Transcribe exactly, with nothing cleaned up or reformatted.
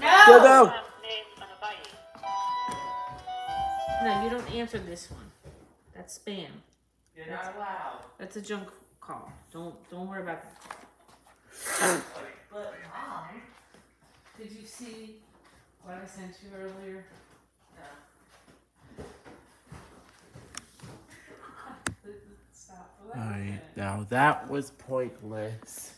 Go, go. No, you don't answer this one. That's spam. You're not allowed. That's a junk call. Don't don't worry about that call. But Mom, did you see what I sent you earlier? No. Stop. All right, now that was pointless.